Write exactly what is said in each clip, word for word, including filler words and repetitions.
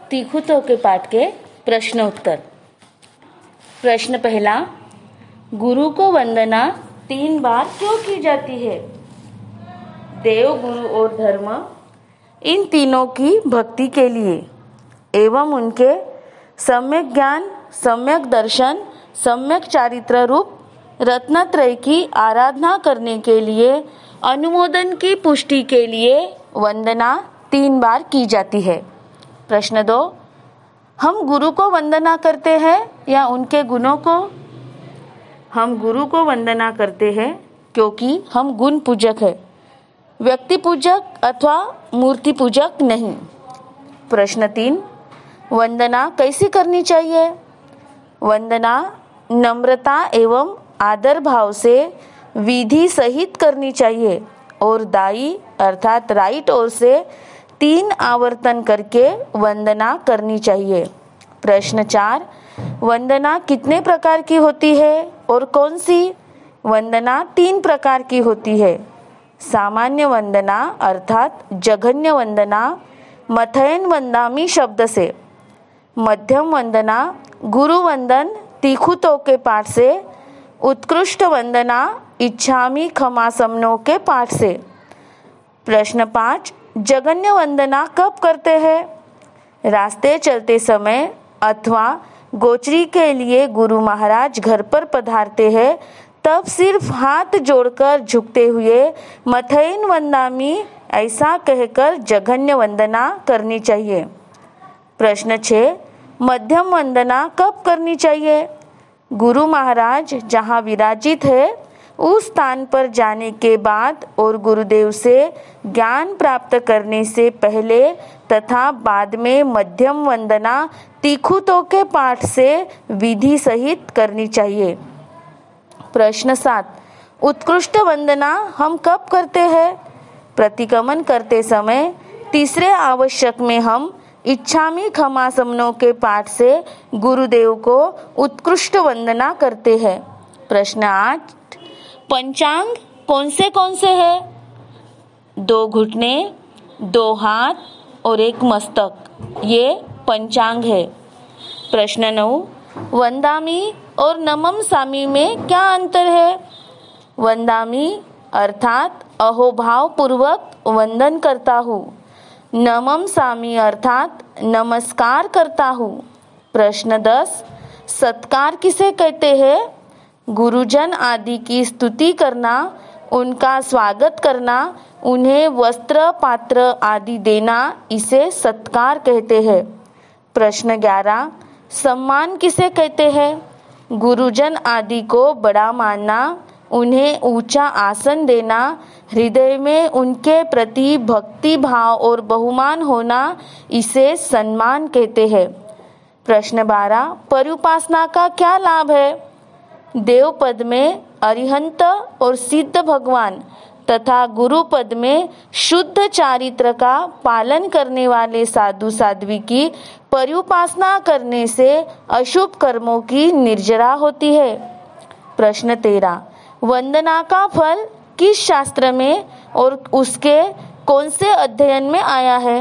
तीखुतों के पाठ के प्रश्न उत्तर। प्रश्न पहला, गुरु को वंदना तीन बार क्यों की जाती है? देव, गुरु और धर्म, इन तीनों की भक्ति के लिए एवं उनके सम्यक ज्ञान, सम्यक दर्शन, सम्यक चारित्र रूप रत्नत्रय की आराधना करने के लिए, अनुमोदन की पुष्टि के लिए वंदना तीन बार की जाती है। प्रश्न दो, हम गुरु को वंदना करते हैं या उनके गुणों को? हम गुरु को वंदना करते हैं क्योंकि हम गुण पूजक हैं, व्यक्ति पूजक अथवा मूर्ति पूजक नहीं। प्रश्न तीन, वंदना कैसी करनी चाहिए? वंदना नम्रता एवं आदर भाव से विधि सहित करनी चाहिए और दाई अर्थात राइट ओर से तीन आवर्तन करके वंदना करनी चाहिए। प्रश्न चार, वंदना कितने प्रकार की होती है और कौन सी? वंदना तीन प्रकार की होती है। सामान्य वंदना अर्थात जघन्य वंदना मथयन वंदामी शब्द से, मध्यम वंदना गुरु वंदन तीखुतों के पाठ से, उत्कृष्ट वंदना इच्छामी खमासमनों के पाठ से। प्रश्न पाँच, जघन्य वंदना कब करते हैं? रास्ते चलते समय अथवा गोचरी के लिए गुरु महाराज घर पर पधारते हैं तब सिर्फ हाथ जोड़कर झुकते हुए मथयन वंदामी ऐसा कहकर जघन्य वंदना करनी चाहिए। प्रश्न छः, मध्यम वंदना कब करनी चाहिए? गुरु महाराज जहाँ विराजित है उस स्थान पर जाने के बाद और गुरुदेव से ज्ञान प्राप्त करने से पहले तथा बाद में मध्यम वंदना तीखुतों के पाठ से विधि सहित करनी चाहिए। प्रश्न सात, उत्कृष्ट वंदना हम कब करते हैं? प्रतिगमन करते समय तीसरे आवश्यक में हम इच्छामी खमासमनों के पाठ से गुरुदेव को उत्कृष्ट वंदना करते हैं। प्रश्न आठ, पंचांग कौन से कौन से हैं? दो घुटने, दो हाथ और एक मस्तक, ये पंचांग है। प्रश्न नौ, वंदामी और नमम सामी में क्या अंतर है? वंदामी अर्थात अहोभाव पूर्वक वंदन करता हूँ, नमम सामी अर्थात नमस्कार करता हूँ। प्रश्न दस, सत्कार किसे कहते हैं? गुरुजन आदि की स्तुति करना, उनका स्वागत करना, उन्हें वस्त्र पात्र आदि देना, इसे सत्कार कहते हैं। प्रश्न ग्यारह, सम्मान किसे कहते हैं? गुरुजन आदि को बड़ा मानना, उन्हें ऊंचा आसन देना, हृदय में उनके प्रति भक्ति भाव और बहुमान होना, इसे सम्मान कहते हैं। प्रश्न बारह, पर्युपासना का क्या लाभ है? देव पद में अरिहंत और सिद्ध भगवान तथा गुरु पद में शुद्ध चारित्र का पालन करने वाले साधु साध्वी की पर्युपासना करने से अशुभ कर्मों की निर्जरा होती है। प्रश्न तेरह, वंदना का फल किस शास्त्र में और उसके कौन से अध्ययन में आया है?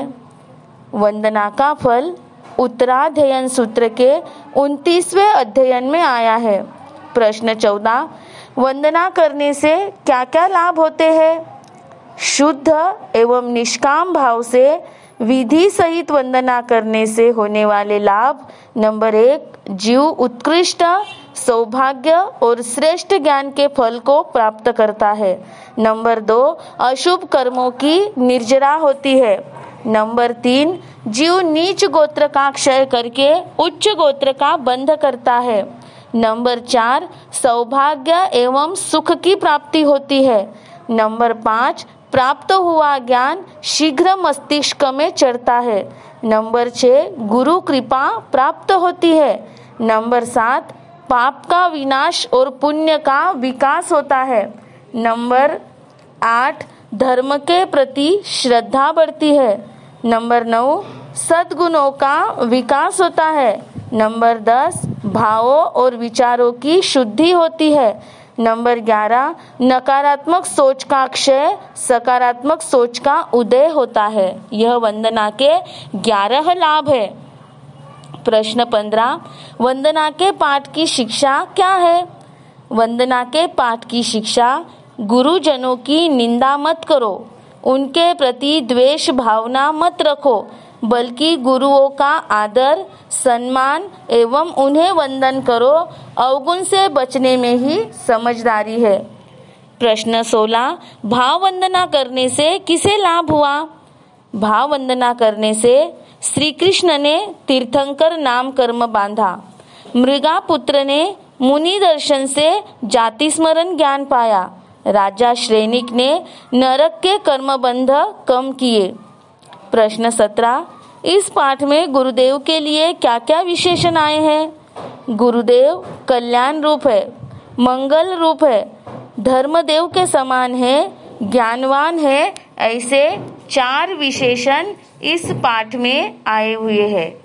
वंदना का फल उत्तराध्ययन सूत्र के उनतीसवें अध्ययन में आया है। प्रश्न चौदह, वंदना करने से क्या क्या लाभ होते हैं? शुद्ध एवं निष्काम भाव से विधि सहित वंदना करने से होने वाले लाभ। नंबर एक, जीव उत्कृष्ट सौभाग्य और श्रेष्ठ ज्ञान के फल को प्राप्त करता है। नंबर दो, अशुभ कर्मों की निर्जरा होती है। नंबर तीन, जीव नीच गोत्र का क्षय करके उच्च गोत्र का बंध करता है। नंबर चार, सौभाग्य एवं सुख की प्राप्ति होती है। नंबर पाँच, प्राप्त हुआ ज्ञान शीघ्र मस्तिष्क में चढ़ता है। नंबर छः, गुरु कृपा प्राप्त होती है। नंबर सात, पाप का विनाश और पुण्य का विकास होता है। नंबर आठ, धर्म के प्रति श्रद्धा बढ़ती है। नंबर नौ, सद्गुणों का विकास होता है। नंबर दस, भावों और विचारों की शुद्धि होती है। नंबर ग्यारह, नकारात्मक सोच का क्षय, सकारात्मक सोच का उदय होता है। यह वंदना के ग्यारह लाभ है। प्रश्न पंद्रह, वंदना के पाठ की शिक्षा क्या है? वंदना के पाठ की शिक्षा, गुरुजनों की निंदा मत करो, उनके प्रति द्वेष भावना मत रखो, बल्कि गुरुओं का आदर सम्मान एवं उन्हें वंदन करो। अवगुण से बचने में ही समझदारी है। प्रश्न सोलह, भाव वंदना करने से किसे लाभ हुआ? भाव वंदना करने से श्री कृष्ण ने तीर्थंकर नाम कर्म बांधा, मृगा पुत्र ने मुनि दर्शन से जाति स्मरण ज्ञान पाया, राजा श्रेनिक ने नरक के कर्म बंध कम किए। प्रश्न सत्रह, इस पाठ में गुरुदेव के लिए क्या क्या विशेषण आए हैं? गुरुदेव कल्याण रूप है, मंगल रूप है, धर्मदेव के समान है, ज्ञानवान है, ऐसे चार विशेषण इस पाठ में आए हुए हैं।